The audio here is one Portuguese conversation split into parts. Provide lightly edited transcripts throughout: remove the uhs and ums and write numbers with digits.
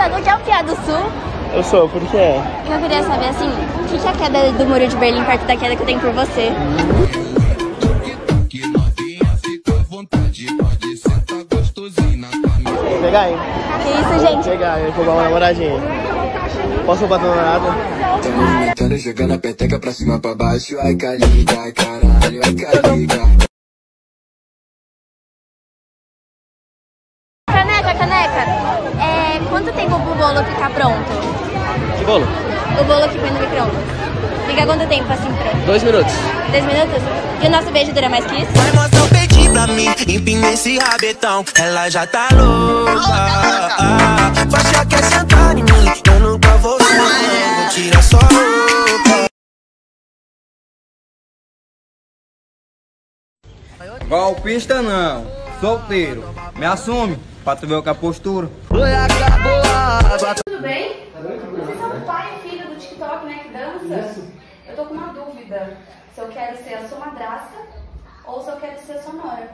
perguntando o que é o Piá do Sul. Eu sou, por quê? Eu queria saber, assim, o que é a queda do Muro de Berlim perto da queda que eu tenho por você? Vou pegar, hein? Que isso, gente? Vou pegar, eu vou roubar uma namoradinha. Posso roubar tua namorada? Tô movimentando, jogando a peteca pra cima, pra baixo. Ai, caliga, ai, caralho, ai, caliga. Caneca, quanto tempo pro bolo ficar pronto? Que bolo? O bolo que põe no micro-ondas. Fica quanto tempo assim pronto? 2 minutos. 2 minutos? E o nosso beijo dura mais que isso? Vai mostrar o peitinho pra mim, empina esse rabetão. Ela já tá louca. Faixa quer sentar em mim, eu nunca vou sair. Vou tirar só roupa. Golpista não, solteiro. Me assume, pra tu ver com a postura. Tudo bem? Vocês são pai e filho do TikTok, né, que dança? Eu tô com uma dúvida. Se eu quero ser a sua madrasta ou se eu quero ser a sua nora.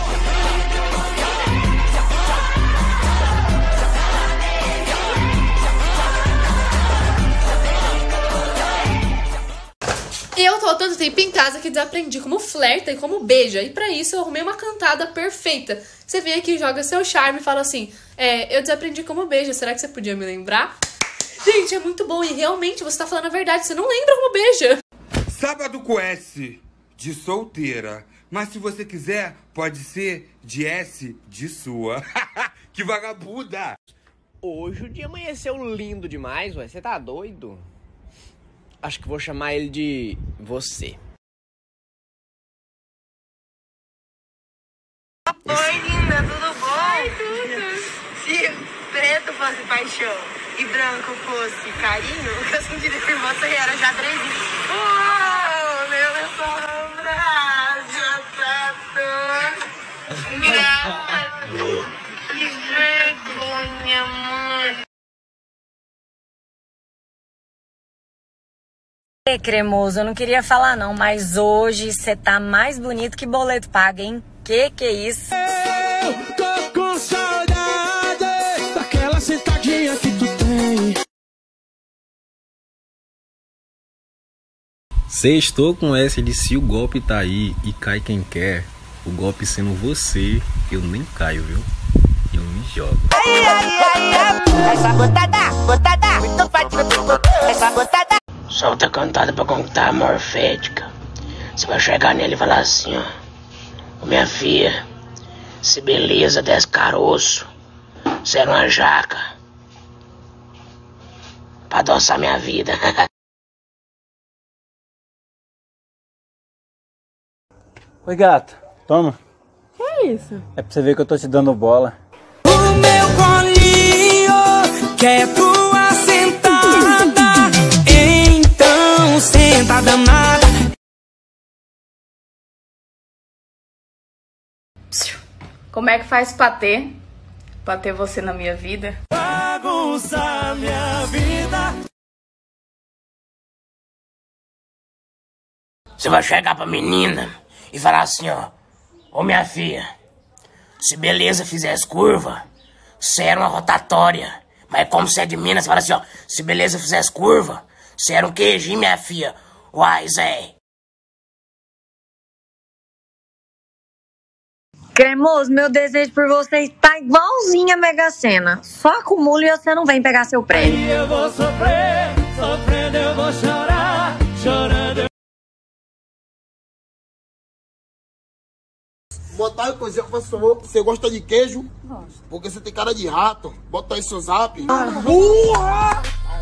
Eu tô há tanto tempo em casa que desaprendi como flerta e como beija. E pra isso eu arrumei uma cantada perfeita. Você vem aqui, joga seu charme e fala assim: eu desaprendi como beija, será que você podia me lembrar? Gente, é muito bom e realmente você tá falando a verdade, você não lembra como beija. Sábado com S de solteira. Mas se você quiser, pode ser de S de sua. Que vagabunda! Hoje o dia amanheceu lindo demais, ué. Você tá doido? Acho que vou chamar ele de você. Oi, linda, tudo bom? Ai, tudo. Se preto fosse paixão e branco fosse carinho, o que eu sentiria por você era xadrezinho. Uou, meu sombra, já tá todo. Que vergonha, mãe. Cremoso, eu não queria falar não, mas hoje você tá mais bonito que boleto paga, hein? Que é isso? Eu tô com saudade daquela sentadinha que tu tem. Sextou com essa de se o golpe tá aí e cai quem quer, o golpe sendo você, eu nem caio, viu? Eu me jogo. Essa botada, muito fácil, essa botada. Solta a cantada pra conquistar a morfética. Você vai chegar nele e falar assim, ó: ô minha filha, se beleza desse caroço, você era uma jaca pra adoçar minha vida. Oi, gata, toma. Que é isso? É pra você ver que eu tô te dando bola. O meu colinho quer tua sentada. Então senta danada. Como é que faz patê? Pra ter você na minha vida? Bagunça minha vida. Você vai chegar pra menina e falar assim, ó: ô minha filha, se beleza fizesse curva, você era uma rotatória. Mas como você é de Minas, você fala assim, ó: se beleza fizesse curva, você era um queijinho, minha filha. Uai, Zé. Cremoso, meu desejo por você tá igualzinho a Mega Sena. Só acumula e você não vem pegar seu prêmio. Aí eu vou sofrer, sofrendo eu vou chorar, chorando eu... Botar aí coisa, você gosta de queijo? Gosto. Porque você tem cara de rato. Bota aí seu zap. Burra!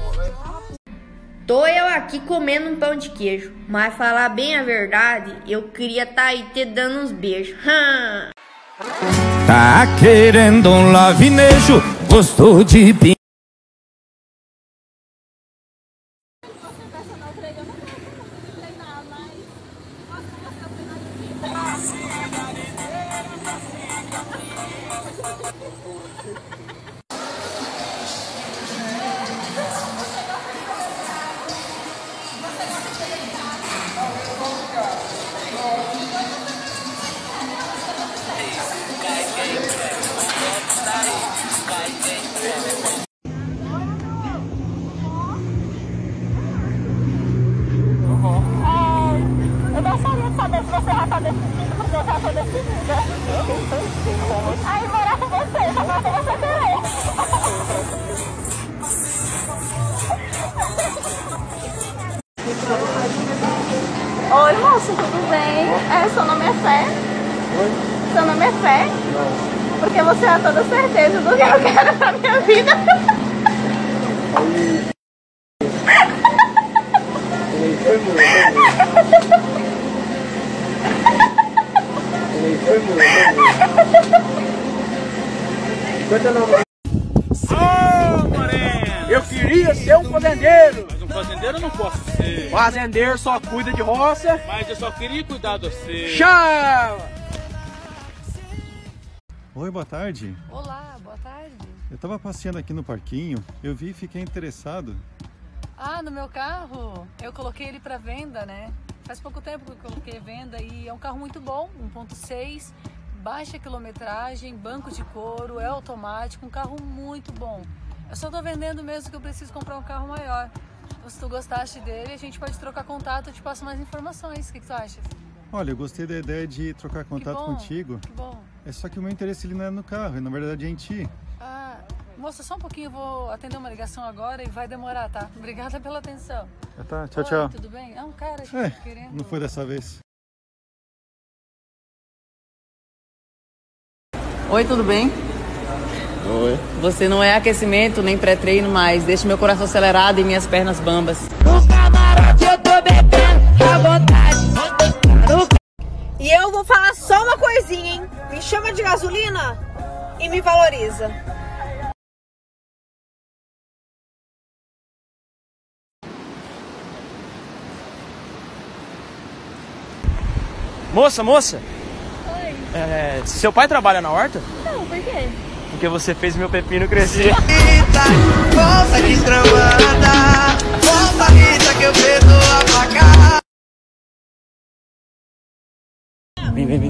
Tô eu aqui comendo um pão de queijo, mas falar bem a verdade, eu queria tá aí te dando uns beijos. Tá querendo um lavinejo, gostou de pin... você já tá decidida, você já tá decidida. Aí morar com você, só falta você querer. Oi, moço, tudo bem? Seu nome é Fé? Oi? Seu nome é Fé? Não. Porque você é toda certeza do que eu quero pra minha vida. Eu queria ser um fazendeiro. Mas um fazendeiro eu não posso ser. Fazendeiro só cuida de roça. Mas eu só queria cuidar de você. Chama! Oi, boa tarde. Olá, boa tarde. Eu tava passeando aqui no parquinho, eu vi e fiquei interessado. Ah, no meu carro? Eu coloquei ele para venda, né? Faz pouco tempo que eu coloquei venda e é um carro muito bom, 1.6, baixa quilometragem, banco de couro, é automático, um carro muito bom. Eu só tô vendendo mesmo que eu preciso comprar um carro maior. Então, se tu gostaste dele, a gente pode trocar contato, eu te passo mais informações. O que tu acha? Olha, eu gostei da ideia de trocar contato contigo. Que bom. É só que o meu interesse ele não é no carro, na verdade é em ti. Ah, moça, só um pouquinho, eu vou atender uma ligação agora e vai demorar, tá? Obrigada pela atenção. Tá, tchau, Oi, tchau. Tudo bem? Ah, um cara aqui querendo... Não foi dessa vez. Oi, tudo bem? Oi. Você não é aquecimento nem pré-treino, mas deixa meu coração acelerado e minhas pernas bambas. No camarote eu tô bebendo à vontade. E eu vou falar só uma coisinha, hein? Me chama de gasolina e me valoriza. Moça! Oi. Seu pai trabalha na horta? Não, por quê? Porque você fez meu pepino crescer. Moça destramada, moça Rita que eu perdoo apagar. Vem.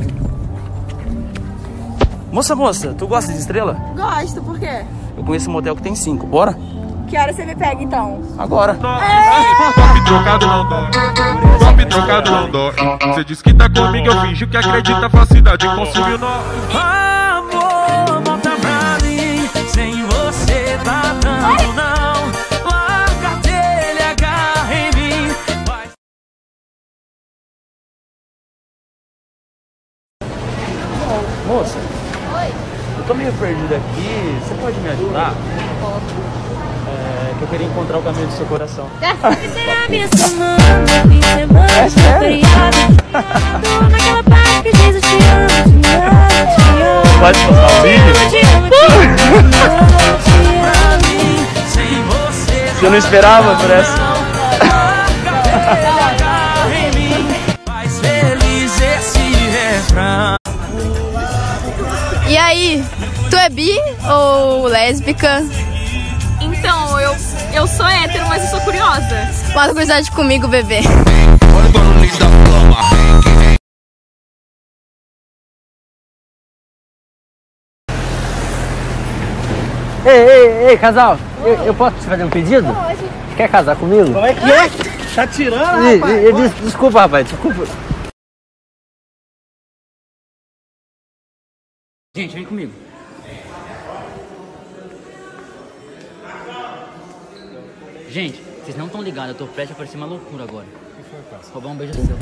Moça, tu gosta de estrela? Gosto, por quê? Eu conheço um motel que tem 5, bora? Que hora você me pega, então? Agora. Golpe trocado não dói. Golpe trocado não dói. Você diz que tá comigo, eu finjo que acredita. Facilidade consumiu nó. Amor, volta pra mim. Sem você tá dando não. Larga a telha, agarra em mim. Vai. Moça, Oi. eu tô meio perdido aqui. Você pode me ajudar? Posso. Que eu queria encontrar o caminho do seu coração. Será minha semana, fim de semana, feriado. Naquela parte que diz eu te amo. Pode passar o vídeo? Você não esperava por essa? Faz feliz esse refrão. E aí, tu é bi ou lésbica? Então, eu sou hétero, mas eu sou curiosa. Mata curiosidade comigo, bebê. Ei, casal, eu posso te fazer um pedido? Pode. Quer casar comigo? Como é que é? Tá tirando, rapaz? Desculpa, rapaz, desculpa. Gente, vem comigo. Gente, vocês não estão ligados, eu tô prestes a aparecer uma loucura agora. Roubar um beijo seu.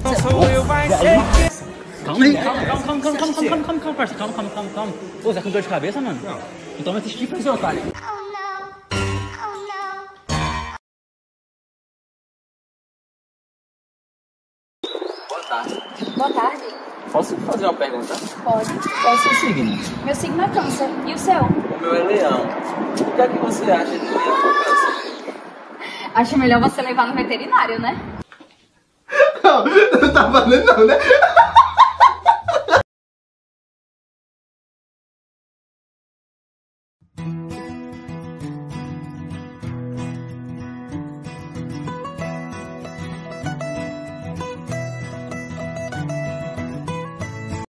Calma, parça. Calma. Ô, você tá com dor de cabeça, mano? Não. Então vai assistir pra seu otário. Boa tarde. Boa tarde. Posso fazer uma pergunta? Pode. Qual é o seu signo? Meu signo é câncer. E o seu? O meu é leão. O que é que você acha de leão com câncer? Acho melhor você levar no veterinário, né? Não tá valendo não, né?